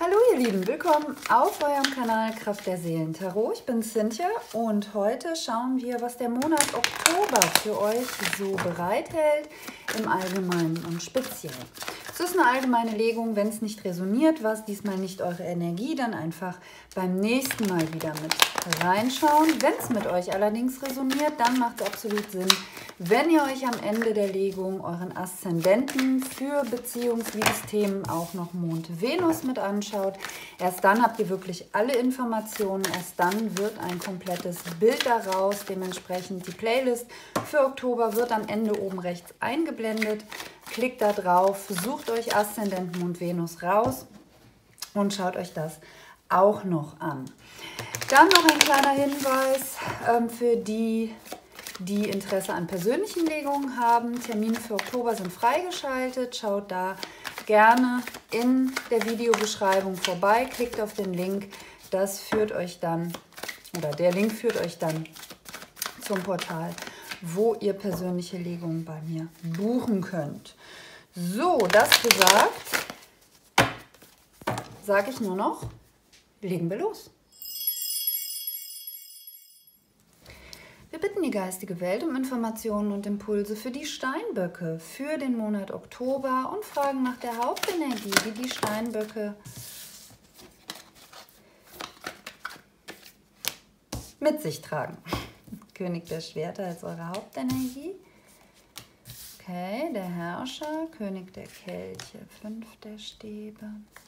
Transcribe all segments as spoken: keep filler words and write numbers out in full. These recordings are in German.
Hallo ihr Lieben, willkommen auf eurem Kanal Kraft der Seelen Tarot. Ich bin Cynthia und heute schauen wir, was der Monat Oktober für euch so bereithält, im Allgemeinen und speziell. Es ist eine allgemeine Legung, wenn es nicht resoniert, war es diesmal nicht eure Energie, dann einfach beim nächsten Mal wieder mit reinschauen. Wenn es mit euch allerdings resoniert, dann macht es absolut Sinn, wenn ihr euch am Ende der Legung euren Aszendenten für Beziehungs-Liebesthemen auch noch Mond-Venus mit anschaut. Erst dann habt ihr wirklich alle Informationen, erst dann wird ein komplettes Bild daraus. Dementsprechend die Playlist für Oktober wird am Ende oben rechts eingeblendet. Klickt da drauf, sucht euch Aszendenten Mond-Venus raus und schaut euch das auch noch an. Dann noch ein kleiner Hinweis ähm, für die, die Interesse an persönlichen Legungen haben. Termine für Oktober sind freigeschaltet. Schaut da gerne in der Videobeschreibung vorbei. Klickt auf den Link. Das führt euch dann, oder der Link führt euch dann zum Portal, wo ihr persönliche Legungen bei mir buchen könnt. So, das gesagt, sage ich nur noch, legen wir los. Wir bitten die geistige Welt um Informationen und Impulse für die Steinböcke für den Monat Oktober und fragen nach der Hauptenergie, die die Steinböcke mit sich tragen. König der Schwerter als eure Hauptenergie. Okay, der Herrscher, König der Kelche, fünf der Stäbe,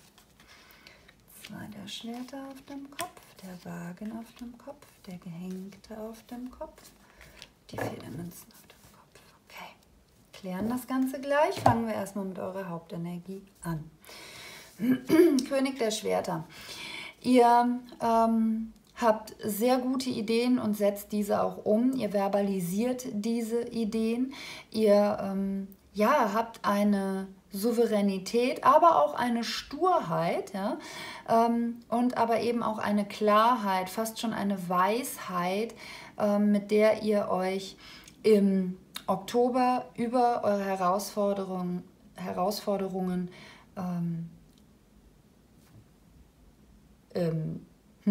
zwei der Schwerter auf dem Kopf, der Wagen auf dem Kopf, der Gehängte auf dem Kopf, die vier der Münzen auf dem Kopf. Okay, klären das Ganze gleich. Fangen wir erstmal mit eurer Hauptenergie an. König der Schwerter. Ihr ähm, habt sehr gute Ideen und setzt diese auch um. Ihr verbalisiert diese Ideen. Ihr ähm, ja, habt eine Souveränität, aber auch eine Sturheit, ja, ähm, und aber eben auch eine Klarheit, fast schon eine Weisheit, ähm, mit der ihr euch im Oktober über eure Herausforderungen, Herausforderungen ähm, ähm,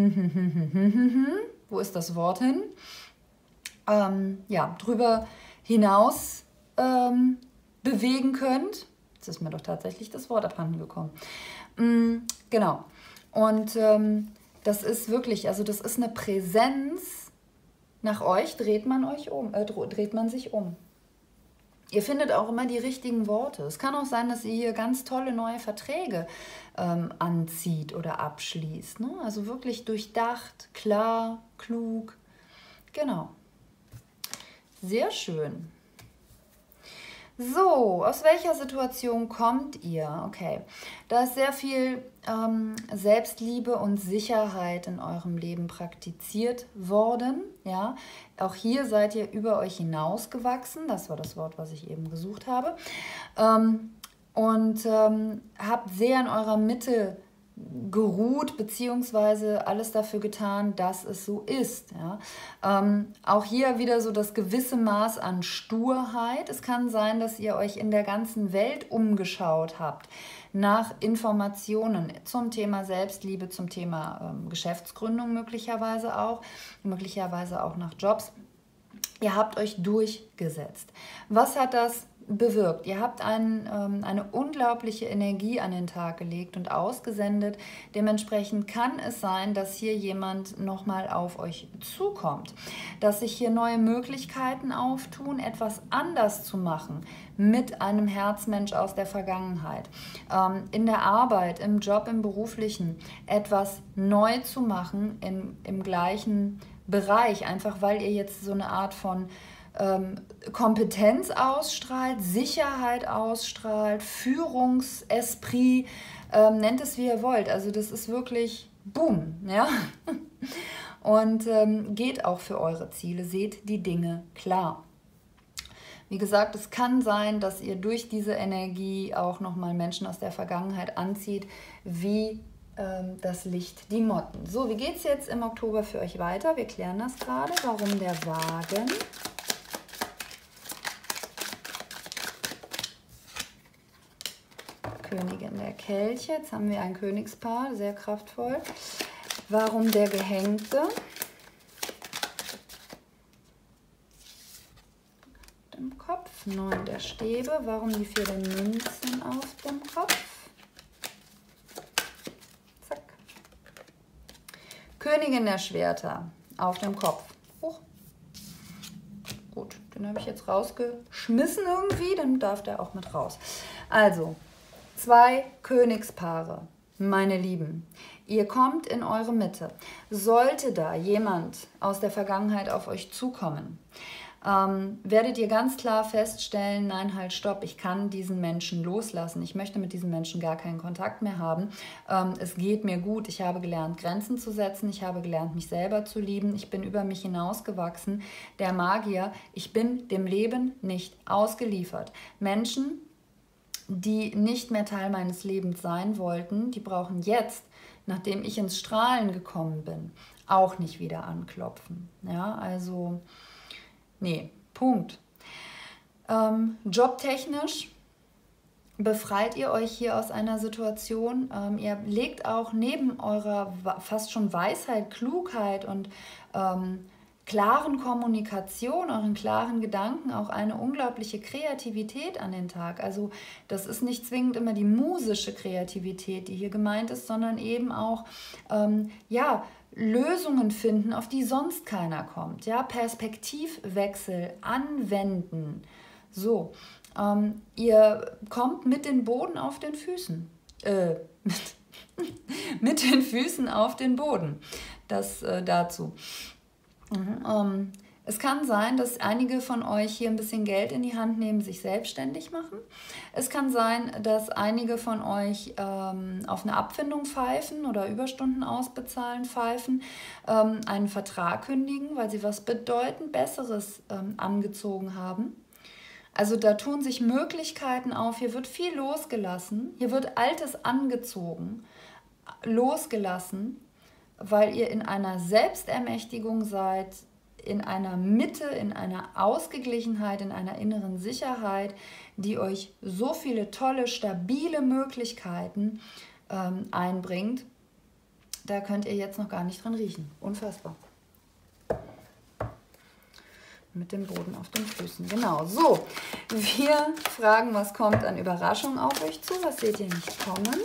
wo ist das Wort hin? Ähm, ja, drüber hinaus ähm, bewegen könnt. Jetzt ist mir doch tatsächlich das Wort abhanden gekommen. Mm, genau. Und ähm, das ist wirklich, also das ist eine Präsenz. Nach euch dreht man euch um, äh, dreht man sich um. Ihr findet auch immer die richtigen Worte. Es kann auch sein, dass ihr hier ganz tolle neue Verträge ähm, anzieht oder abschließt. Ne? Also wirklich durchdacht, klar, klug. Genau. Sehr schön. So, aus welcher Situation kommt ihr? Okay, da ist sehr viel ähm, Selbstliebe und Sicherheit in eurem Leben praktiziert worden. Ja, auch hier seid ihr über euch hinausgewachsen. Das war das Wort, was ich eben gesucht habe. Ähm, und ähm, habt sehr in eurer Mitte geruht, beziehungsweise alles dafür getan, dass es so ist. Ja. Ähm, auch hier wieder so das gewisse Maß an Sturheit. Es kann sein, dass ihr euch in der ganzen Welt umgeschaut habt nach Informationen zum Thema Selbstliebe, zum Thema ähm, Geschäftsgründung möglicherweise auch, möglicherweise auch nach Jobs. Ihr habt euch durchgesetzt. Was hat das bewirkt? Ihr habt ein, ähm, eine unglaubliche Energie an den Tag gelegt und ausgesendet. Dementsprechend kann es sein, dass hier jemand nochmal auf euch zukommt, dass sich hier neue Möglichkeiten auftun, etwas anders zu machen mit einem Herzmensch aus der Vergangenheit. Ähm, in der Arbeit, im Job, im Beruflichen etwas neu zu machen in, im gleichen Bereich, einfach weil ihr jetzt so eine Art von Ähm, Kompetenz ausstrahlt, Sicherheit ausstrahlt, Führungsesprit, ähm, nennt es wie ihr wollt. Also das ist wirklich boom, ja. Und ähm, geht auch für eure Ziele, seht die Dinge klar. Wie gesagt, es kann sein, dass ihr durch diese Energie auch nochmal Menschen aus der Vergangenheit anzieht, wie ähm, das Licht die Motten. So, wie geht es jetzt im Oktober für euch weiter? Wir klären das gerade. Warum der Wagen? Königin der Kelche. Jetzt haben wir ein Königspaar, sehr kraftvoll. Warum der Gehängte? Im Kopf. Neun der Stäbe. Warum die vier der Münzen auf dem Kopf? Zack. Königin der Schwerter auf dem Kopf. Hoch. Gut, den habe ich jetzt rausgeschmissen irgendwie, dann darf der auch mit raus. Also, zwei Königspaare, meine Lieben. Ihr kommt in eure Mitte. Sollte da jemand aus der Vergangenheit auf euch zukommen, ähm, werdet ihr ganz klar feststellen, nein, halt, stopp, ich kann diesen Menschen loslassen. Ich möchte mit diesem Menschen gar keinen Kontakt mehr haben. Ähm, es geht mir gut. Ich habe gelernt, Grenzen zu setzen. Ich habe gelernt, mich selber zu lieben. Ich bin über mich hinausgewachsen. Der Magier, ich bin dem Leben nicht ausgeliefert. Menschen, die nicht mehr Teil meines Lebens sein wollten, die brauchen jetzt, nachdem ich ins Strahlen gekommen bin, auch nicht wieder anklopfen. Ja, also... Nee, Punkt. Ähm, jobtechnisch befreit ihr euch hier aus einer Situation. Ähm, ihr legt auch neben eurer fast schon Weisheit, Klugheit und ähm, klaren Kommunikation, euren klaren Gedanken auch eine unglaubliche Kreativität an den Tag. Also das ist nicht zwingend immer die musische Kreativität, die hier gemeint ist, sondern eben auch, ähm, ja, Lösungen finden, auf die sonst keiner kommt. Ja, Perspektivwechsel anwenden. So, ähm, ihr kommt mit dem Boden auf den Füßen. Äh, mit, mit den Füßen auf den Boden. Das äh, dazu. Mhm, ähm, es kann sein, dass einige von euch hier ein bisschen Geld in die Hand nehmen, sich selbstständig machen. Es kann sein, dass einige von euch ähm, auf eine Abfindung pfeifen oder Überstunden ausbezahlen pfeifen, ähm, einen Vertrag kündigen, weil sie was bedeutend Besseres ähm, angezogen haben. Also da tun sich Möglichkeiten auf, hier wird viel losgelassen, hier wird Altes angezogen, losgelassen, weil ihr in einer Selbstermächtigung seid, in einer Mitte, in einer Ausgeglichenheit, in einer inneren Sicherheit, die euch so viele tolle, stabile Möglichkeiten ähm, einbringt. Da könnt ihr jetzt noch gar nicht dran riechen. Unfassbar. Mit dem Boden auf den Füßen. Genau, so. Wir fragen, was kommt an Überraschung auf euch zu? Was seht ihr nicht kommen?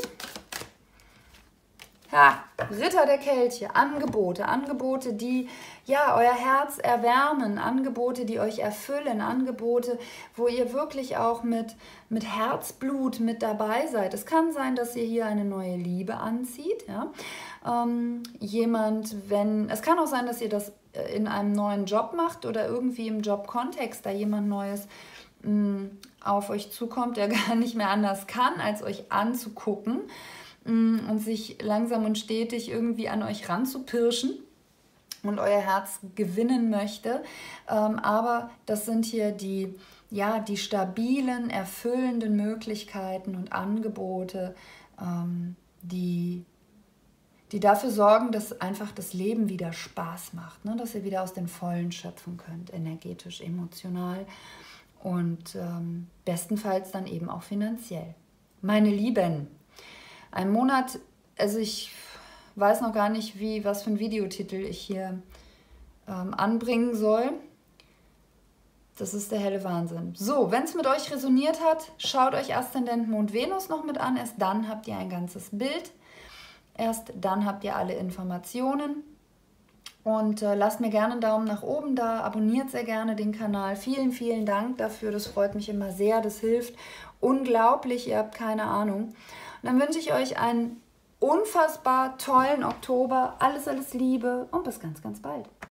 Ja, Ritter der Kelche, Angebote, Angebote, die ja euer Herz erwärmen, Angebote, die euch erfüllen, Angebote, wo ihr wirklich auch mit, mit Herzblut mit dabei seid. Es kann sein, dass ihr hier eine neue Liebe anzieht. Ja? Ähm, jemand, wenn, es kann auch sein, dass ihr das in einem neuen Job macht oder irgendwie im Jobkontext, da jemand Neues mh, auf euch zukommt, der gar nicht mehr anders kann, als euch anzugucken und sich langsam und stetig irgendwie an euch ranzupirschen und euer Herz gewinnen möchte. Ähm, aber das sind hier die, ja, die stabilen, erfüllenden Möglichkeiten und Angebote, ähm, die, die dafür sorgen, dass einfach das Leben wieder Spaß macht, ne? Dass ihr wieder aus den Vollen schöpfen könnt, energetisch, emotional und ähm, bestenfalls dann eben auch finanziell. Meine Lieben, ein Monat, also ich weiß noch gar nicht, wie, was für ein Videotitel ich hier ähm, anbringen soll. Das ist der helle Wahnsinn. So, wenn es mit euch resoniert hat, schaut euch Aszendent Mond Venus noch mit an. Erst dann habt ihr ein ganzes Bild. Erst dann habt ihr alle Informationen. Und äh, lasst mir gerne einen Daumen nach oben da. Abonniert sehr gerne den Kanal. Vielen, vielen Dank dafür. Das freut mich immer sehr. Das hilft unglaublich. Ihr habt keine Ahnung. Und dann wünsche ich euch einen unfassbar tollen Oktober. Alles, alles Liebe und bis ganz, ganz bald.